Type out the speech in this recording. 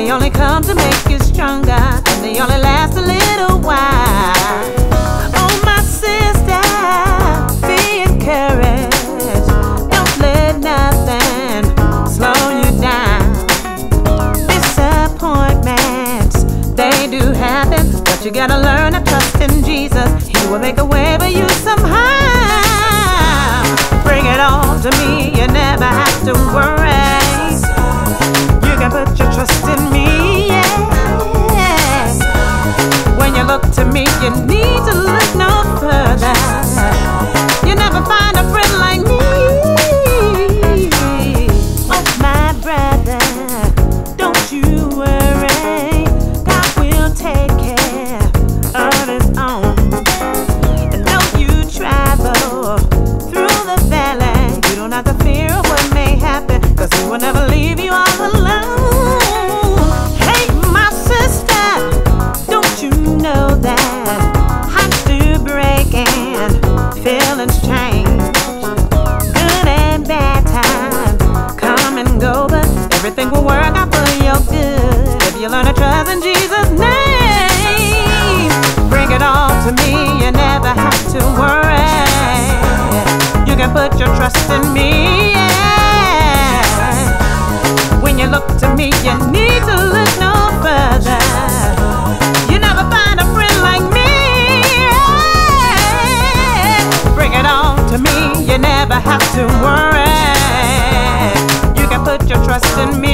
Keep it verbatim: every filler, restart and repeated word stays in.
they only come to make you stronger, and they only last a little while. Oh, my sister, be encouraged. Don't let nothing slow you down. Disappointments, they do happen, but you gotta learn to trust in Jesus. He will make a way for you somehow. Bring it all to me, you never have to worry. You can put your trust in me, yeah. When you look to me, you need to look no further. You never find a friend like me. Oh, my brother, don't you worry. God will take care of his own. And though you travel through the valley, you don't have to fear what may happen, 'cause he will never leave you all alone. Hey, my sister, don't you know that hearts do break and feelings change? Good and bad times come and go, but everything will work out for your good if you learn to trust in Jesus' name. Bring it all to me, you never have to worry. You can put your trust in me, yeah. When you look to me, you need to look no further. You never find a friend like me, yeah. Bring it all to me, you never have to worry. You can put your trust in me.